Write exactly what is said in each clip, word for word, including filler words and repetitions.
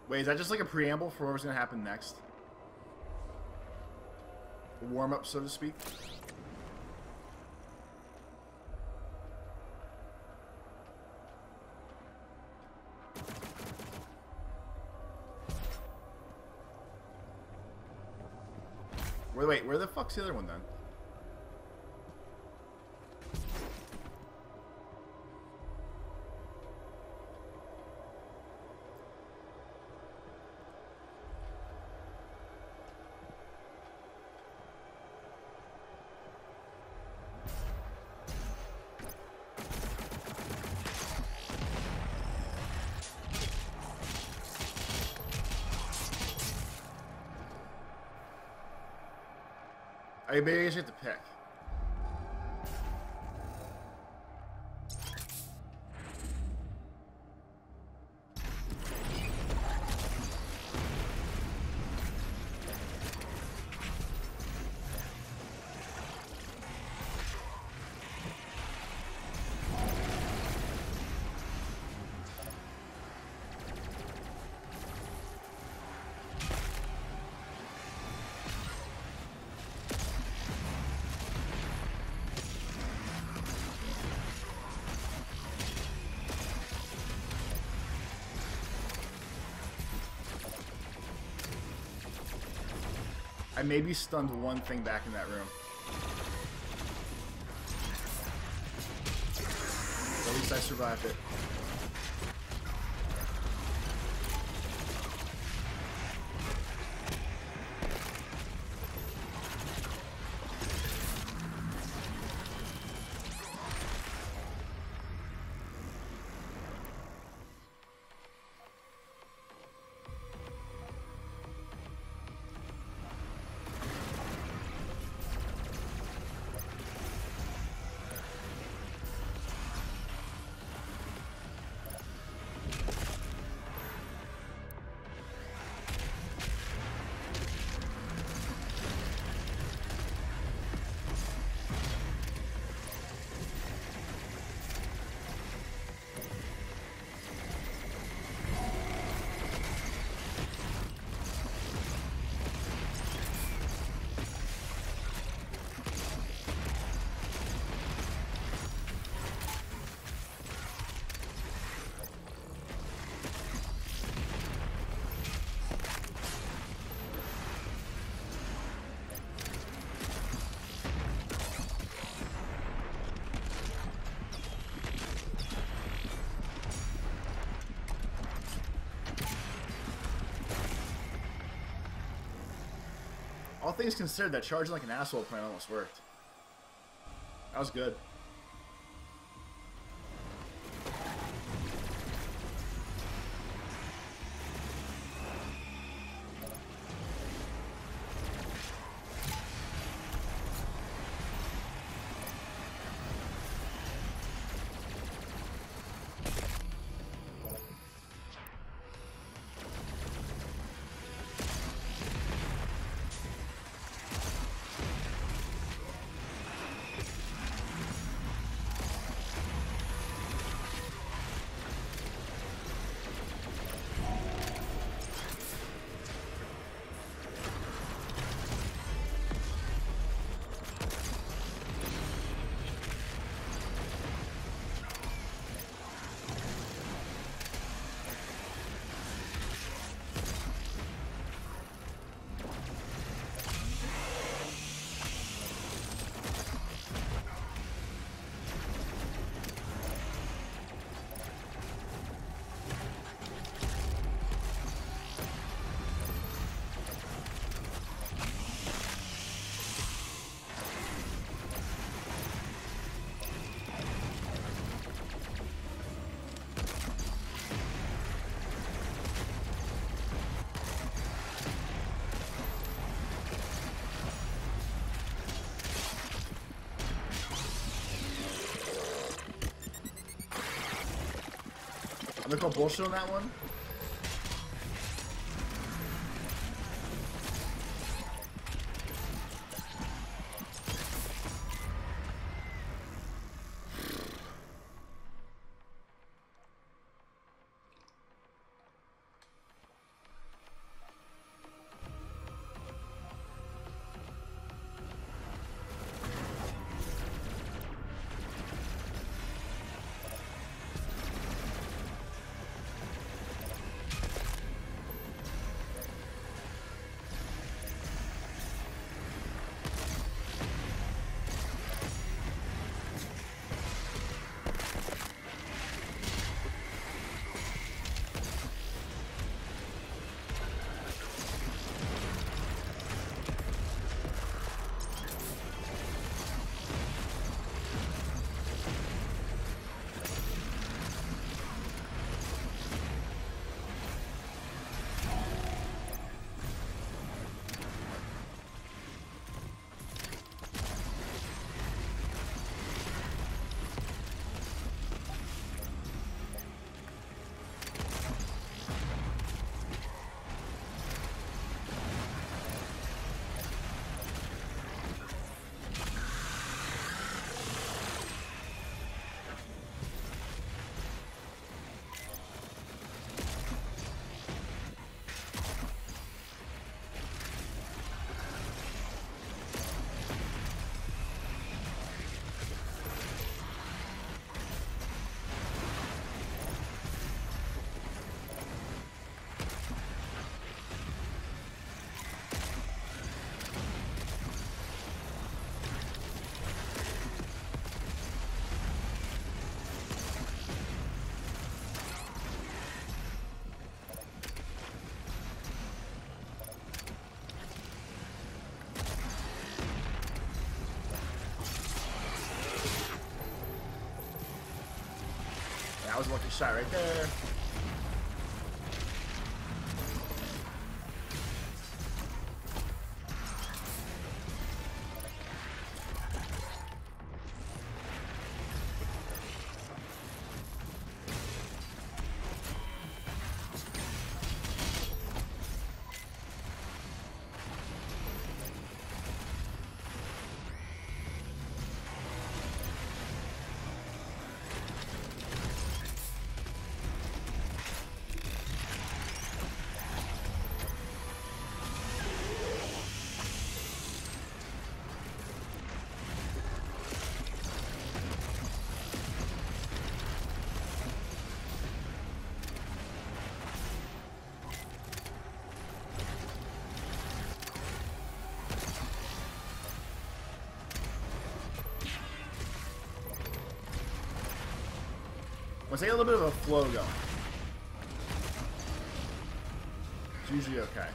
Wait, is that just like a preamble for what's going to happen next? A warm-up, so to speak? Wait, wait, where the fuck's the other one then? I maybe I just have to pick. I maybe stunned one thing back in that room. At least I survived it. All things considered, that charging like an asshole plan almost worked. That was good. I'm gonna call bullshit on that one. That was a lucky shot right there. Let's get a little bit of a flow going. It's usually okay.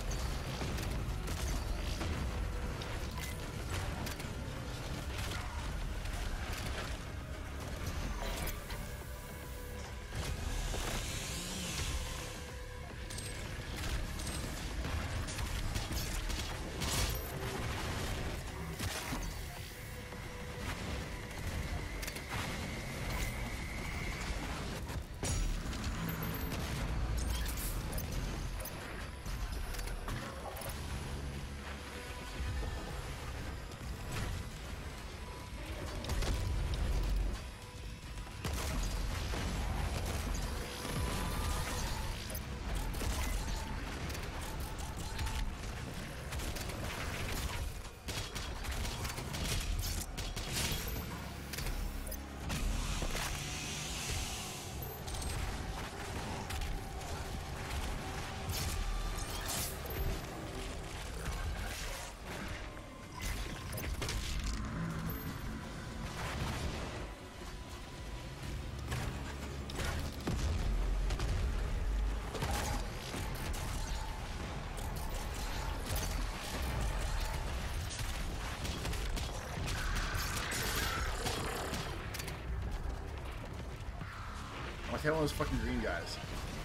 I hit one of those fucking green guys.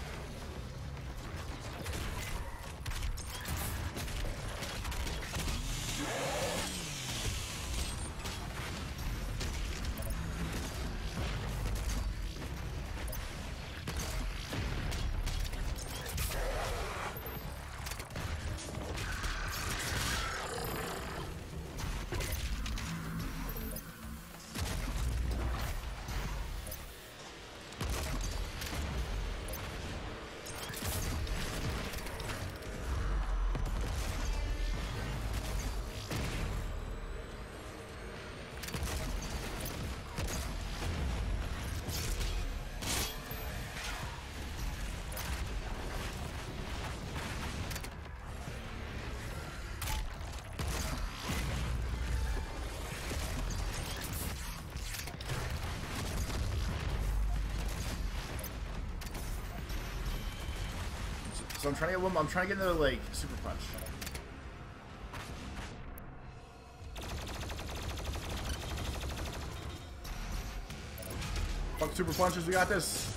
So I'm trying to get one. I'm trying to get another like super punch. Fuck super punches. We got this.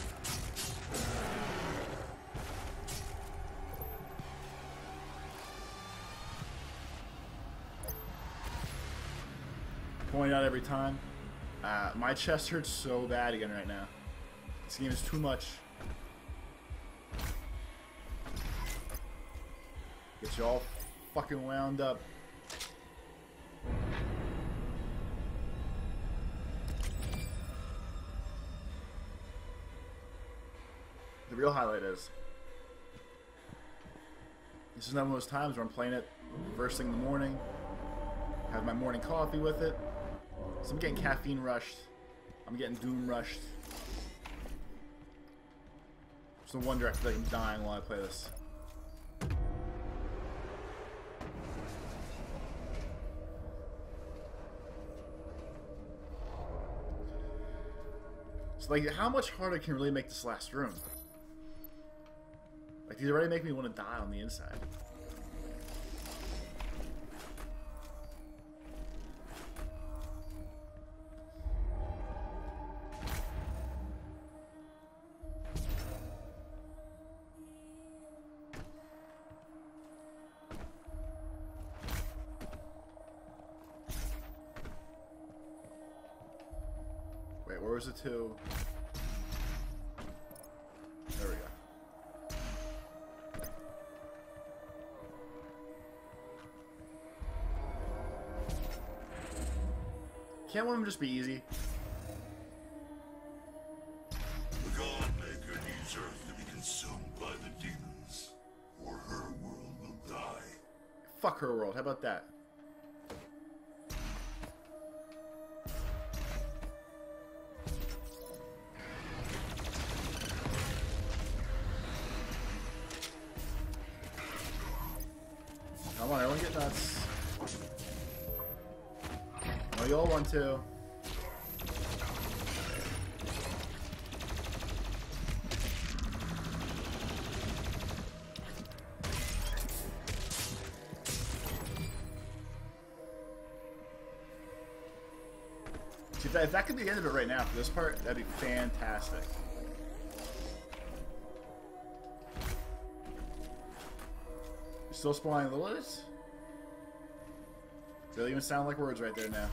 Point out every time. Uh, my chest hurts so bad again right now. This game is too much. Get you all fucking wound up. The real highlight is this is not one of those times where I'm playing it first thing in the morning, have my morning coffee with it. So I'm getting caffeine rushed. I'm getting doom rushed. It's no wonder I feel like I'm dying while I play this. So, like, how much harder can really make this last room? Like, these already make me want to die on the inside. Wait, where was the two? There we go. Can't one of them just be easy? The God-Maker needs Earth to be consumed by the demons, or her world will die. Fuck her world. How about that? Come on, everyone get nuts. No, you all want to. See, if that, if that could be the end of it right now for this part, that'd be fantastic. Still spawning Liliths? They don't even sound like words right there now.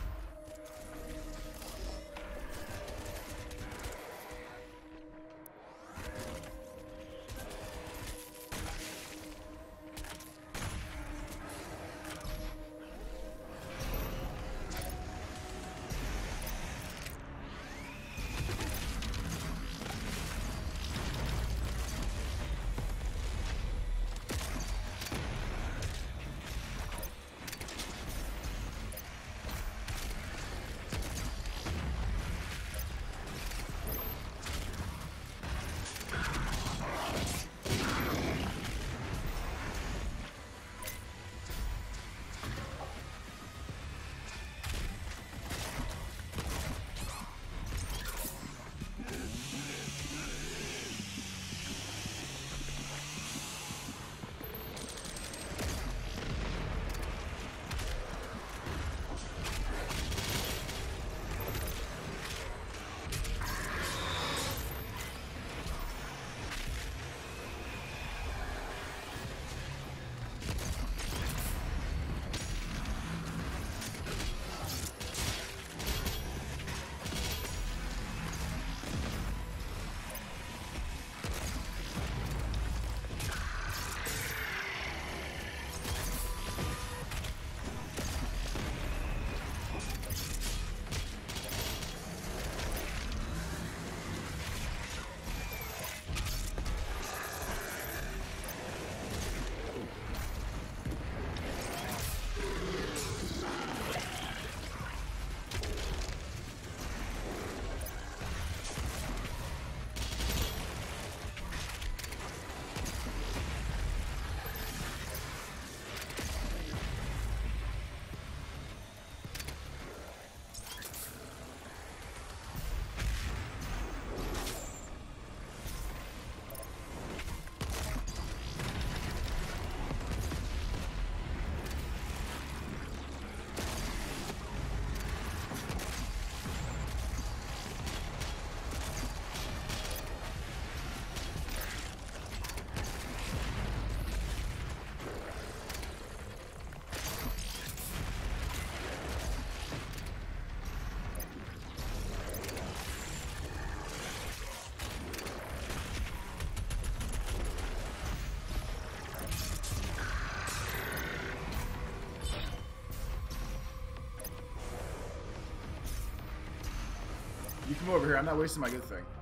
You come over here. I'm not wasting my good thing.